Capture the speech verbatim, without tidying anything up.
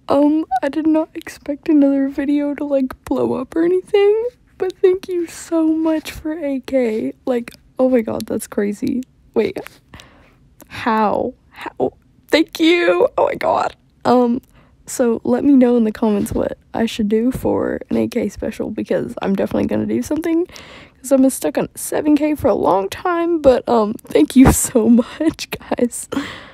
Um, I did not expect another video to, like, blow up or anything, but thank you so much for A K. Like, oh my god, that's crazy. Wait, how? How? Thank you! Oh my god. Um, so let me know in the comments what I should do for an A K special, because I'm definitely gonna do something, because I've been stuck on seven K for a long time, but, um, thank you so much, guys.